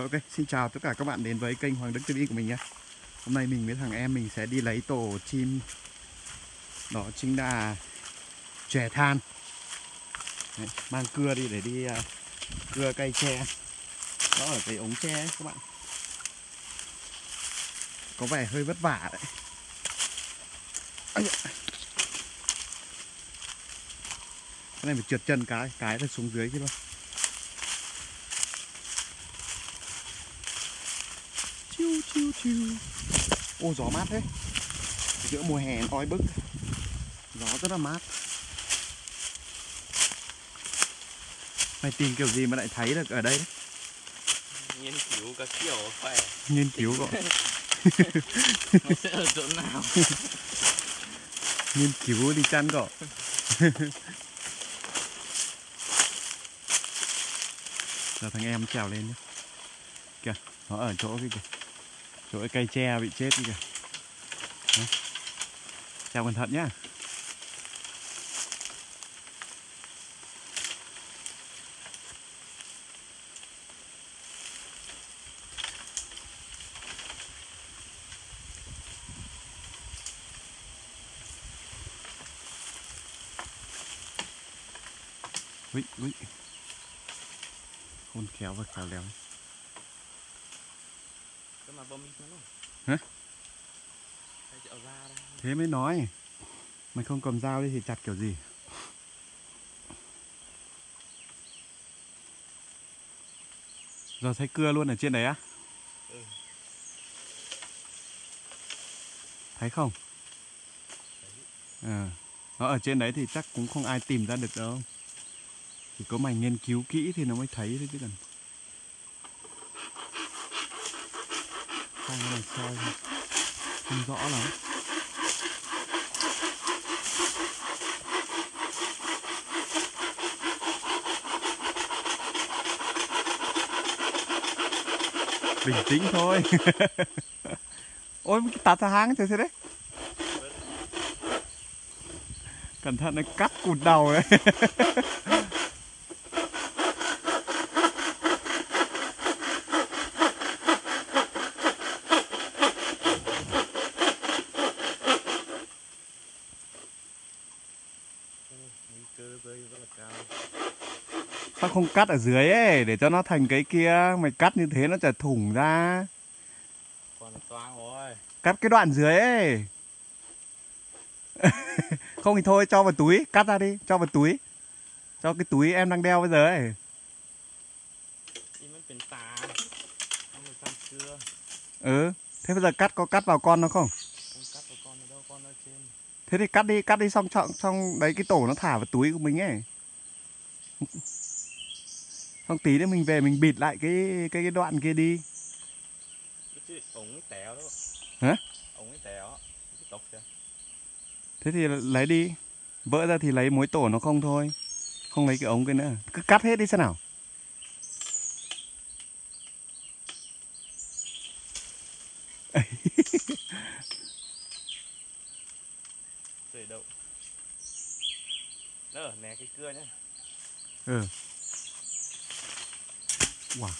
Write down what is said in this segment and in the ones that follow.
Ok, xin chào tất cả các bạn đến với kênh Hoàng Đức TV của mình nhé. Hôm nay mình với thằng em mình sẽ đi lấy tổ chim. Đó chính là chè than. Đấy, mang cưa đi để đi cưa cây tre. Đó ở cái ống tre ấy, các bạn. Có vẻ hơi vất vả đấy. Cái này phải trượt chân cái là xuống dưới chứ đâu. Chiu chiu chiu. Ô gió mát thế. Giữa mùa hè oi bức. Gió rất là mát. Mày tìm kiểu gì mà lại thấy được ở đây đấy? Nghiên cứu các kiểu khỏe. Nghiên cứu gọi. Nó sẽ ở chỗ nào? Nghiên cứu đi chăn cỏ. Giờ thằng em trèo lên nhé. Kìa, nó ở chỗ cái kìa. Chỗ cái cây tre bị chết kìa. Đấy. Trèo cẩn thận nhá. Ui, ui. Khôn khéo và khéo léo. Hả? Thế mới nói. Mày không cầm dao đi thì chặt kiểu gì? Giờ thấy cưa luôn ở trên đấy á? Ừ. Thấy không? Nó ở trên đấy thì chắc cũng không ai tìm ra được đâu. Chỉ có mày nghiên cứu kỹ thì nó mới thấy thôi chứ cần. Sang cái này soi không rõ lắm. Bình tĩnh thôi. Ôi cái tạt ra hang thế đấy. Cẩn thận nó cắt cụt đầu đấy. Sao không cắt ở dưới ấy để cho nó thành cái kia, mày cắt như thế nó chả thủng ra. Còn toang rồi. Cắt cái đoạn dưới ấy. Không thì thôi cho vào túi, cắt ra đi, cho vào túi. Cho cái túi em đang đeo bây giờ ấy. Ừ, thế bây giờ cắt có cắt vào con nó không? Không cắt vào con nó đâu, con ở trên. Thế thì cắt đi xong đấy cái tổ nó thả vào túi của mình ấy. Xong tí nữa mình về mình bịt lại cái đoạn kia đi. Ống téo đó. Hả? Ống téo. Tóc chưa? Thế thì lấy đi. Vỡ ra thì lấy mối tổ nó không thôi. Không lấy cái ống kia nữa. Cứ cắt hết đi xem nào. Rời đậu. Đó, nè cái cưa nhá. Ừ. Wow.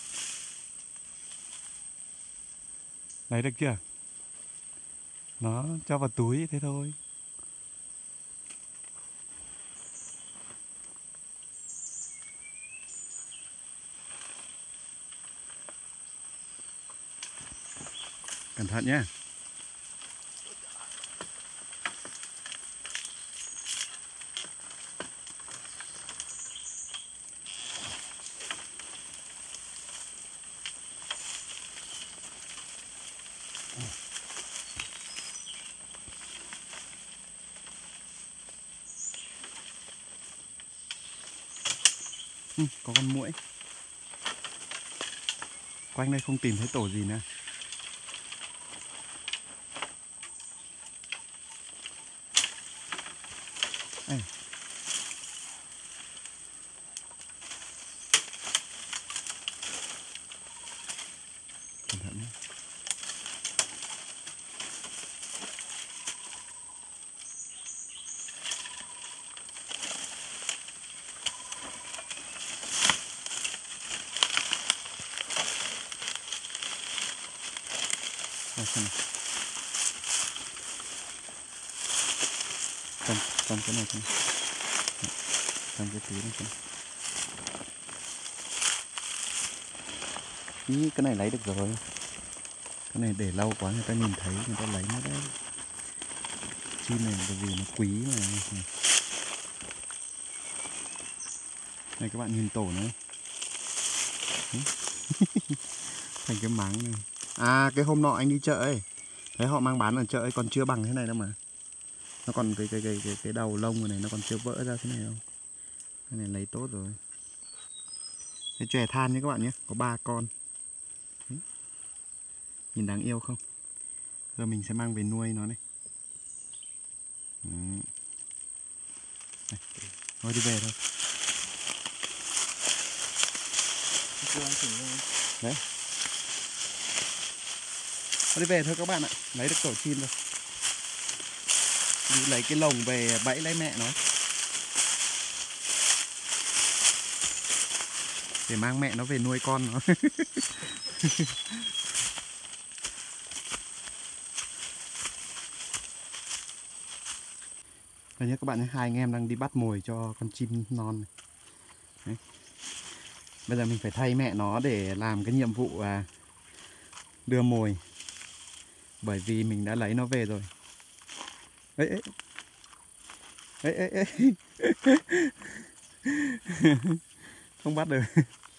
Lấy được chưa? Nó cho vào túi thế thôi. Cẩn thận nhé. Có con muỗi. Quanh đây không tìm thấy tổ gì nữa. Ê. Cẩn thận nhé. Đây, xem này. Trong cái này xem. Trong cái túi này xem. Ý, cái này lấy được rồi. Cái này để lâu quá người ta nhìn thấy người ta lấy nó đấy. Chim này bởi vì nó quý mà. Này các bạn nhìn tổ nữa. Thành cái máng này. À, cái hôm nọ anh đi chợ ấy, thấy họ mang bán ở chợ ấy còn chưa bằng thế này đâu mà. Nó còn cái đầu lông này nó còn chưa vỡ ra thế này đâu. Cái này lấy tốt rồi. Cái chòe than nhé các bạn nhé, có 3 con. Đấy. Nhìn đáng yêu không? Giờ mình sẽ mang về nuôi nó này. Đây. Thôi đi về thôi. Đấy. Thôi đi về thôi các bạn ạ. Lấy được tổ chim rồi. Đi lấy cái lồng về bẫy lấy mẹ nó. Để mang mẹ nó về nuôi con nó. Đây nhé các bạn nhé, hai anh em đang đi bắt mồi cho con chim non này. Đấy. Bây giờ mình phải thay mẹ nó để làm cái nhiệm vụ đưa mồi. Bởi vì mình đã lấy nó về rồi. Ê, ê. Ê, ê, ê. Không bắt được.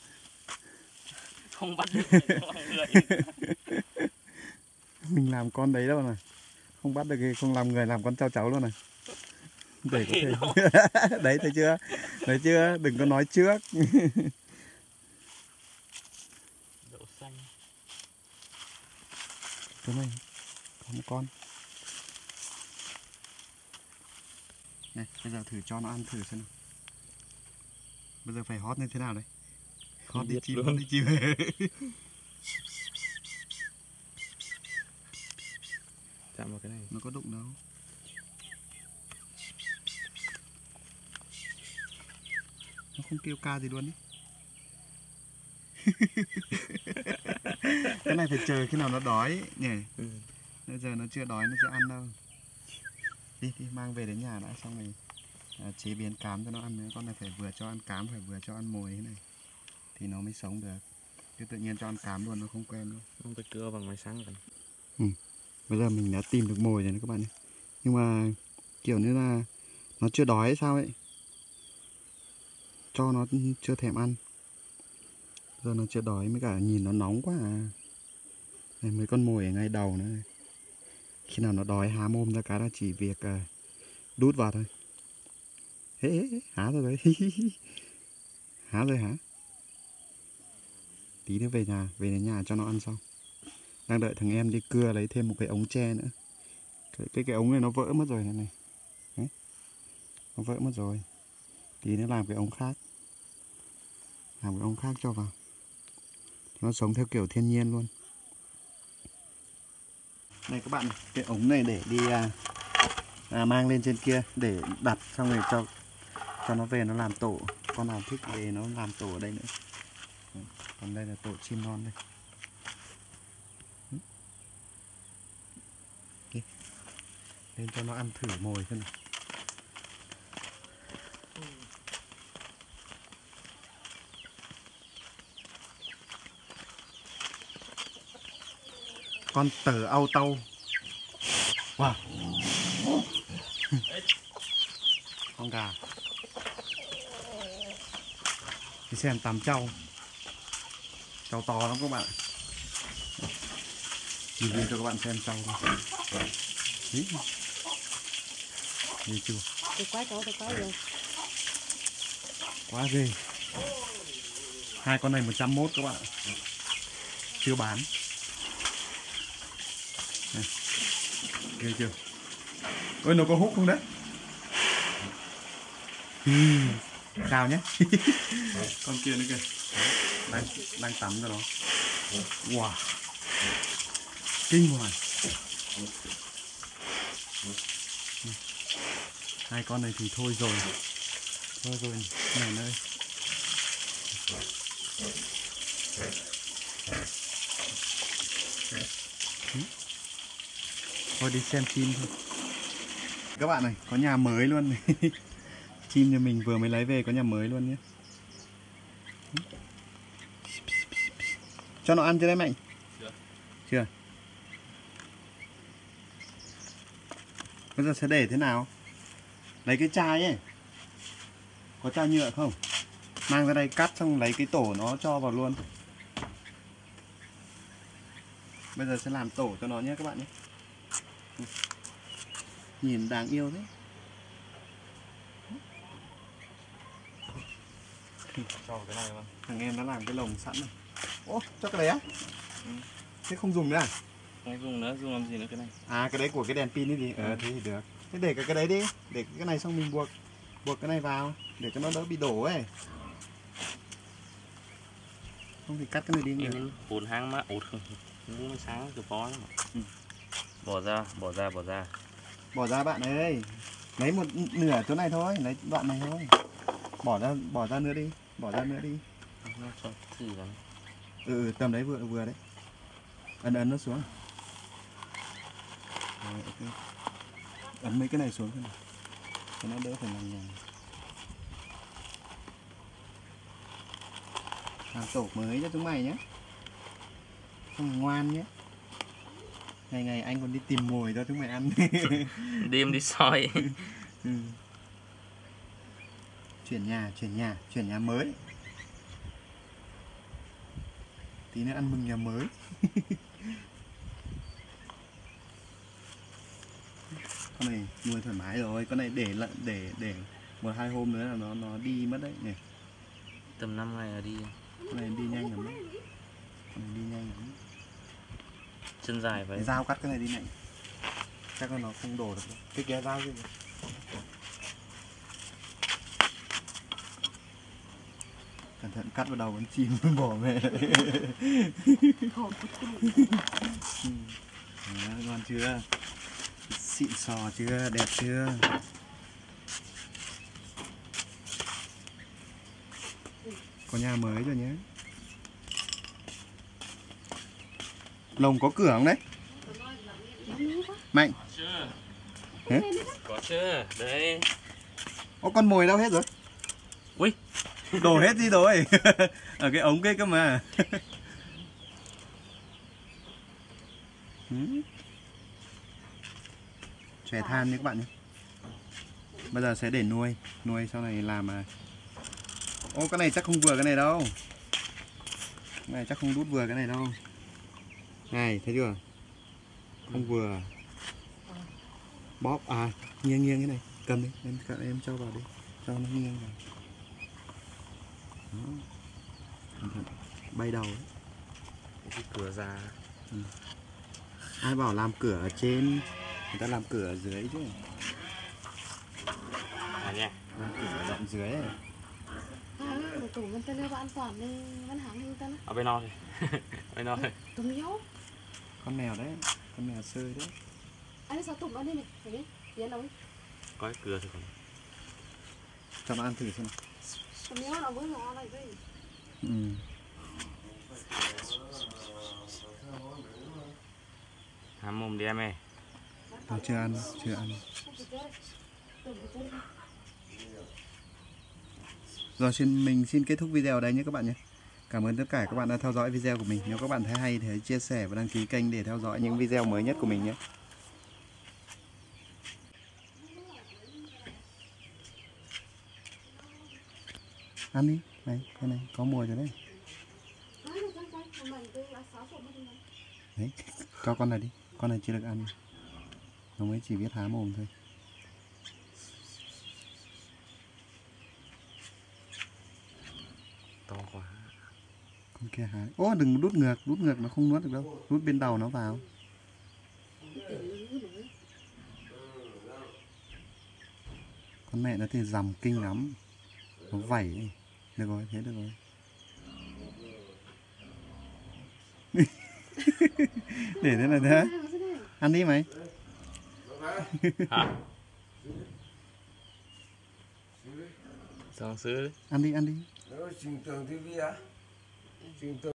Không bắt được mọi người. Mình làm con đấy đâu này. Không bắt được thì không làm người, làm con cháu cháu luôn này. Để có thể. Đấy thấy chưa? Thấy chưa? Đừng có nói trước. Đậu xanh. Cái này có một con. Này, bây giờ thử cho nó ăn thử xem nào. Bây giờ phải hót như thế nào đấy? Hót đi chim, hót đi chim. Chạm vào cái này. Nó có đụng đâu. Nó không kêu ca gì luôn ý. Cái này phải chờ khi nào nó đói nhỉ. Bây giờ nó chưa đói nó sẽ ăn đâu. Đi mang về đến nhà đã, xong rồi chế biến cám cho nó ăn nữa. Con này phải vừa cho ăn cám phải vừa cho ăn mồi thế này thì nó mới sống được. Chứ tự nhiên cho ăn cám luôn nó không quen đâu. Không phải cưa bằng máy sáng rồi. Bây giờ mình đã tìm được mồi rồi này các bạn nhé. Nhưng mà kiểu như là nó chưa đói hay sao ấy. Cho nó chưa thèm ăn. Giờ nó chưa đói, mới cả nhìn nó nóng quá à. Này, mấy con mồi ở ngay đầu nữa này. Khi nào nó đói há mồm ra cái là chỉ việc đút vào thôi. Há rồi đấy. Há rồi hả? Tí nữa về đến nhà cho nó ăn xong. Đang đợi thằng em đi cưa lấy thêm một cái ống tre nữa. Cái ống này nó vỡ mất rồi này. Đấy. Nó vỡ mất rồi. Tí nữa làm cái ống khác. Làm cái ống khác cho vào. Nó sống theo kiểu thiên nhiên luôn. Đây các bạn, cái ống này để đi mang lên trên kia để đặt xong rồi cho nó về nó làm tổ. Con nào thích về nó làm tổ ở đây nữa. Còn đây là tổ chim non đây. Okay. Lên cho nó ăn thử mồi xem nào. Con tờ au tâu. Wow. Con gà. Đi xem tắm trâu. Trâu to lắm các bạn. Review cho các bạn xem trâu thôi. Đấy. Nhìn chưa? Tôi quá rồi. Quá ghê. Hai con này 101 các bạn. Chưa bán. Này. Ghê chưa? Ôi nó có hút không đấy? Chào nhé. Con kia nữa kìa. Đang tắm cho nó. Wow. Kinh hoàng. Hai con này thì thôi rồi. Thôi rồi này ơi. Thôi đi xem chim thôi. Các bạn này, có nhà mới luôn này. Chim nhà mình vừa mới lấy về có nhà mới luôn nhé. Cho nó ăn chưa đấy Mạnh? Chưa. Bây giờ sẽ để thế nào? Lấy cái chai ấy. Có chai nhựa không? Mang ra đây cắt xong lấy cái tổ nó cho vào luôn. Bây giờ sẽ làm tổ cho nó nhé các bạn nhé. Nhìn đáng yêu thế. Cho cái này mà. Thằng em nó làm cái lồng sẵn này. Ô, cho cái đấy á? Thế không dùng nữa à? Không dùng nữa, dùng làm gì nữa cái này? À cái đấy của cái đèn pin ấy gì? Thế thì được. Thế để cái đấy đi, để cái này xong mình buộc cái này vào để cho nó đỡ bị đổ ấy. Không thì cắt cái này đi nhỉ. Em phun hang mà út không. Muốn sáng từ bó lắm. Bỏ ra. Bỏ ra bạn ơi. Lấy một nửa chỗ này thôi, lấy đoạn này thôi. Bỏ ra nữa đi, bỏ ra nữa đi. Nó cho thử lắm. Tầm đấy vừa đấy. Ấn nó xuống. Rồi, ok. Ấn mấy cái này xuống thôi. Cho nó đỡ phải lằng nhằng. Làm tổ mới cho chúng mày nhé. Không ngoan nhé. Ngày anh còn đi tìm mồi cho chúng mày ăn. Đêm đi soi. Chuyển nhà mới. Tí nữa ăn mừng nhà mới. Con này nuôi thoải mái rồi, con này để 1-2 hôm nữa là nó đi mất đấy này. Tầm 5 ngày là đi. Con này đi nhanh lắm đấy. Con này đi nhanh lắm. Chân dài vậy. Dao cắt cái này đi này. Chắc là nó không đổ được đâu. Cái kia dao chứ. Cẩn thận cắt vào đầu con chim bỏ về. Đó, ngon chưa? Xịn sò chưa? Đẹp chưa? Có nhà mới rồi nhé. Lồng có cửa không đấy? Mạnh. Chưa. Có chưa? Đấy. Ô con mồi đâu hết rồi? Ui. Đổ hết đi rồi. Ở cái ống kia cơ mà. Chè than nhé các bạn nhé. Bây giờ sẽ để nuôi sau này làm mà. Ô cái này chắc không vừa cái này đâu. Cái này chắc không đút vừa cái này đâu. Này thấy chưa? Không vừa. Bóp nghiêng cái này, cầm đi, em cho vào đi, cho nó nghiêng vào. Đó. Bay đầu ấy. Cái cửa ra. Ai bảo làm cửa ở trên, người ta làm cửa ở dưới chứ. Nha. Làm cửa ở đoạn dưới ấy. Tủ mình tên an toàn nên vẫn hãng như tên Ở bên nó thôi. Bên nó thôi. tủ yếu. Con mèo đấy, con mèo sơi đấy. Anh sao tủ nó đi này, phải đi, tiến đâu đi. Có cái cửa thôi còn. Cho nó ăn thử xem nào. Tủ yếu nó với nó này gì. Hám mồm đi em ơi. Nó chưa ăn. Rồi mình xin kết thúc video ở đây nhé các bạn nhé. Cảm ơn tất cả các bạn đã theo dõi video của mình. Nếu các bạn thấy hay thì hãy chia sẻ và đăng ký kênh để theo dõi những video mới nhất của mình nhé. Ăn đi, này, cái này có mùi rồi đấy. Đấy, cho con này đi, con này chưa được ăn. Nó mới chỉ biết há mồm thôi. To quá. Con kia há. Ô đừng đút ngược nó không nuốt được đâu. Đút bên đầu nó vào. Con mẹ nó thì dằm kinh lắm. Nó vẩy ấy. Được rồi, thế được rồi. Để thế là thế. Ăn đi mày. Hả? Xong xứ. Ăn đi. Trình tường TV á? Trình tường